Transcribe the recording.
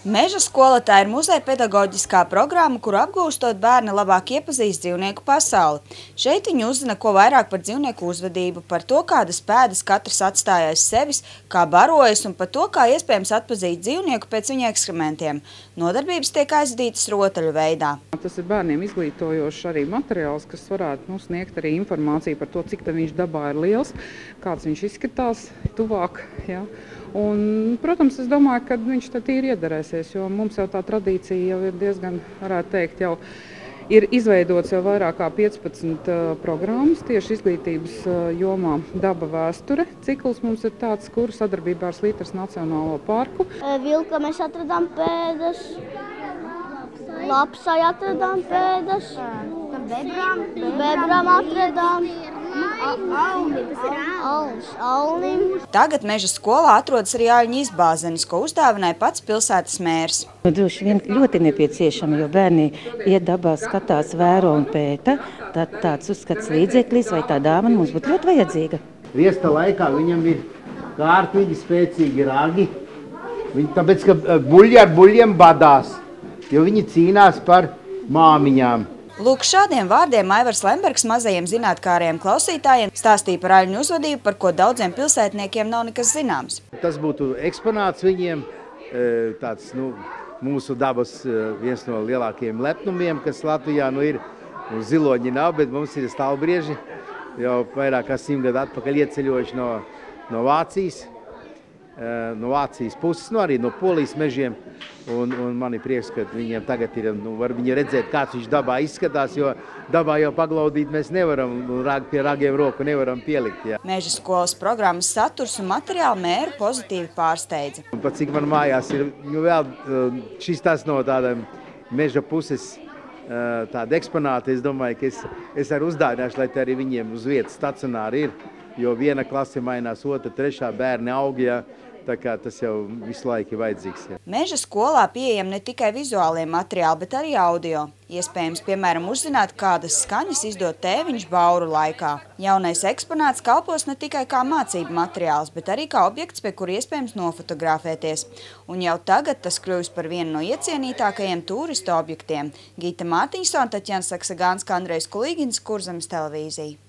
Meža skola tā ir muzeja pedagoģiskā programma, kuru apgūstot bērni labāk iepazīst dzīvnieku pasauli. Šeit viņi uzzina ko vairāk par dzīvnieku uzvedību, par to, kādas pēdas katrs atstāja aiz sevis, kā barojas un par to, kā iespējams atpazīt dzīvnieku pēc viņa ekskrementiem. Nodarbības tiek aizvadītas rotaļu veidā. Tas ir bērniem izglītojošs arī materiāls, kas varētu sniegt arī informāciju par to, cik viņš dabā ir liels, kāds viņš izskatās tuvāk. Ja. Un, protams, es domāju, ka viņš tad ir iederēsies, jo mums jau tā tradīcija jau ir diezgan, varētu teikt, jau ir izveidots jau vairāk kā 15 programmas tieši izglītības jomā. Daba vēsture cikls mums ir tāds, kur sadarbībā ar Slīteres Nacionālo parku. Vilka mēs atradām pēdas, lapsai atradām pēdas, bebrām atradām. Tagad Meža skolā atrodas arī āļņu izbāzenis, ko uzdāvināja pats pilsētas mērs. Droši vien ļoti nepieciešama, jo bērni iet dabā, skatās, vēro un pēta. Tāds uzskats līdzeklis vai tā dāvana mums būtu ļoti vajadzīga. Riesta laikā viņam ir kārtīgi spēcīgi ragi, tāpēc, ka buļļi ar buļļiem badās, jo viņi cīnās par māmiņām. Lūk, šādiem vārdiem Aivars Lembergs mazajiem zinātkāriem klausītājiem stāstīja par aļņu uzvedību, par ko daudziem pilsētniekiem nav nekas zināms. Tas būtu eksponāts viņiem, tāds mūsu dabas viens no lielākajiem lepnumiem, kas Latvijā ir. Ziloņi nav, bet mums ir stāvbrieži, jau vairāk kā 100 gadu atpakaļ ieceļojuši no Vācijas. No Vācijas puses, arī no Polijas mežiem, un man ir prieks, ka viņiem tagad ir, var viņi redzēt, kāds viņš dabā izskatās, jo dabā jau paglaudīt mēs nevaram, pie ragiem roku nevaram pielikt. Jā. Meža skolas programmas saturs un materiāli mēru pozitīvi pārsteidza. Pat cik man mājās ir, vēl šis tas no tādām meža puses tāda eksponāta, es domāju, ka es arī uzdāvināšu, lai te arī viņiem uz vietas stacionāri ir. Jo viena klase mainās, otra, trešā bērni aug, ja, tā kā tas jau visu laiku ir vajadzīgs. Ja. Meža skolā pieejam ne tikai vizuālie materiāli, bet arī audio. Iespējams, piemēram, uzzināt, kādas skaņas izdod tēviņš bauru laikā. Jaunais eksponāts kalpos ne tikai kā mācību materiāls, bet arī kā objekts, pie kura iespējams nofotografēties. Un jau tagad tas kļuvis par vienu no iecienītākajiem turistu objektiem. Gita Mārtiņsona, Taķjana Saksagānska, Andrejs Kulīgins, Kurzemes televīzija.